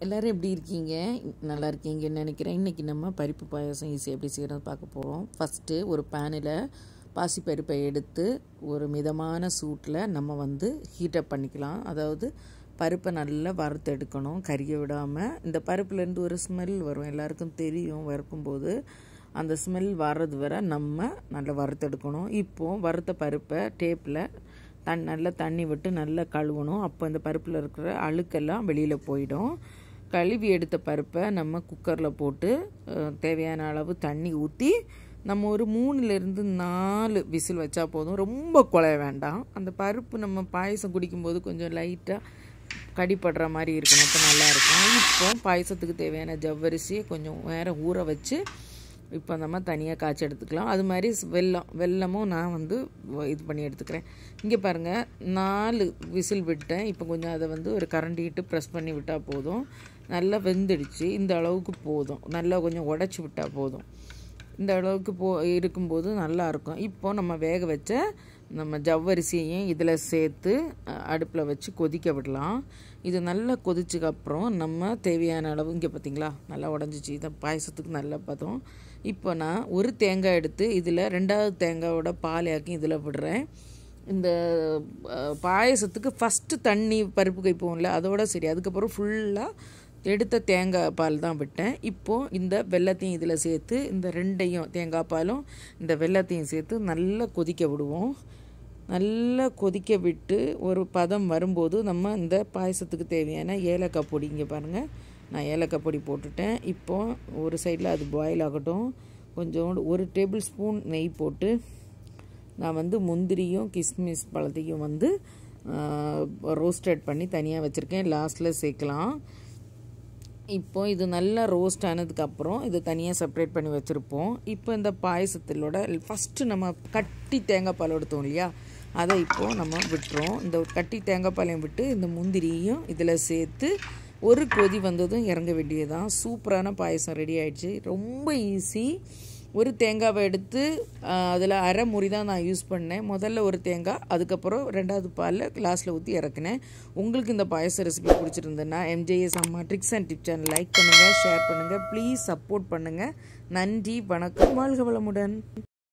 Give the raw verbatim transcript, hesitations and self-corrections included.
எல்லோரும் எப்படி இருக்கீங்க? நல்லா இருக்கீங்கன்னு நினைக்கிறேன். இன்றைக்கி நம்ம பருப்பு பாயாசம் ஈஸியாக எப்படி செய்கிறது பார்க்க போகிறோம். ஃபஸ்ட்டு ஒரு பேனில் பாசிப்பருப்பை எடுத்து ஒரு மிதமான சூட்டில் நம்ம வந்து ஹீட்டப் பண்ணிக்கலாம். அதாவது பருப்பை நல்லா வறுத்து எடுக்கணும், கறிய விடாமல். இந்த பருப்புலேருந்து ஒரு ஸ்மெல் வரும், எல்லாருக்கும் தெரியும். வறுக்கும்போது அந்த ஸ்மெல் வர்றது வரை நம்ம நல்லா வறுத்தெடுக்கணும். இப்போது வறுத்த பருப்பை டேப்பில் தன் நல்லா தண்ணி விட்டு நல்லா கழுவணும். அப்போ இந்த பருப்பில் இருக்கிற அழுக்கெல்லாம் வெளியில் போயிடும். கழுவி எடுத்த பருப்பை நம்ம குக்கரில் போட்டு தேவையான அளவு தண்ணி ஊற்றி நம்ம ஒரு மூணுலேருந்து நாலு விசில் வச்சா போதும். ரொம்ப குழைய வேண்டாம். அந்த பருப்பு நம்ம பாயசம் குடிக்கும்போது கொஞ்சம் லைட்டாக கடிப்படுற மாதிரி இருக்கணும், அப்போ நல்லாயிருக்கும். இப்போ பாயசத்துக்கு தேவையான ஜவ்வரிசியை கொஞ்சம் நேரம் ஊற வச்சு இப்போ நம்ம தனியாக காய்ச்சி எடுத்துக்கலாம். அது மாதிரி வெல்லம் வெல்லமும் நான் வந்து இது பண்ணி எடுத்துக்கிறேன். இங்கே பாருங்கள், நாலு விசில் விட்டேன். இப்போ கொஞ்சம் அதை வந்து ஒரு கரண்டிட்டு ப்ரெஸ் பண்ணி விட்டால் போதும். நல்லா வெந்துடுச்சு. இந்த அளவுக்கு போதும். நல்லா கொஞ்சம் உடச்சி விட்டால் போதும். இந்த அளவுக்கு போ இருக்கும்போது நல்லாயிருக்கும். இப்போ நம்ம வேக வச்ச நம்ம ஜவ்வரிசியையும் இதில் சேர்த்து அடுப்பில் வச்சு கொதிக்க விடலாம். இது நல்லா கொதிச்சதுக்கப்புறம் நம்ம தேவையான அளவு, இங்கே பார்த்திங்களா நல்லா உடஞ்சிச்சு. இதை பாயசத்துக்கு நல்லா பார்த்தோம். இப்போ நான் ஒரு தேங்காய் எடுத்து இதில் ரெண்டாவது தேங்காயோட பால் ஆக்கி இதில் விடுறேன். இந்த பாயசத்துக்கு ஃபஸ்ட்டு தண்ணி பருப்பு கைப்போம்ல, அதோட சரி. அதுக்கப்புறம் ஃபுல்லாக எடுத்த தேங்காய் பால் தான் விட்டேன். இப்போது இந்த வெல்லத்தையும் இதில் சேர்த்து இந்த ரெண்டையும் தேங்காய் பாலும் இந்த வெல்லத்தையும் சேர்த்து நல்லா கொதிக்க விடுவோம். நல்லா கொதிக்க விட்டு ஒரு பதம் வரும்போது நம்ம இந்த பாயசத்துக்கு தேவையான ஏலக்காய் பொடி, இங்கே பாருங்கள் நான் ஏலக்காய் பொடி போட்டுட்டேன். இப்போது ஒரு சைடில் அது பாயில் ஆகட்டும். கொஞ்சோண்டு ஒரு டேபிள் ஸ்பூன் நெய் போட்டு நான் வந்து முந்திரியும் கிஸ்மிஸ் பழத்தையும் வந்து ரோஸ்டட் பண்ணி தனியாக வச்சுருக்கேன். லாஸ்ட்டில் சேர்க்கலாம். இப்போ இது நல்லா ரோஸ்ட் ஆனதுக்கப்புறம் இது தனியாக செப்பரேட் பண்ணி வச்சுருப்போம். இப்போ இந்த பாயசத்திலோட ஃபஸ்ட்டு நம்ம கட்டி தேங்காய் பால் எடுத்தோம் இல்லையா, அதை இப்போது நம்ம விட்டுறோம். இந்த கட்டி தேங்காய் பாலையும் விட்டு இந்த முந்திரியும் இதில் சேர்த்து ஒரு கொதி வந்ததும் இறங்க வேண்டியதுதான். சூப்பரான பாயசம் ரெடி ஆகிடுச்சு. ரொம்ப ஈஸி. ஒரு தேங்காவை எடுத்து அதில் அரை முறி தான் நான் யூஸ் பண்ணேன். முதல்ல ஒரு தேங்காய், அதுக்கப்புறம் ரெண்டாவது பாலில் கிளாஸில் ஊற்றி இறக்குனேன். உங்களுக்கு இந்த பாயச ரெசிபி பிடிச்சிருந்ததுன்னா எம்ஜேஎஸ் அம்மா tricks and tips channel like பண்ணுங்கள், ஷேர் பண்ணுங்கள், ப்ளீஸ் சப்போர்ட் பண்ணுங்கள். நன்றி, வணக்கம், வாழ்க வளமுடன்.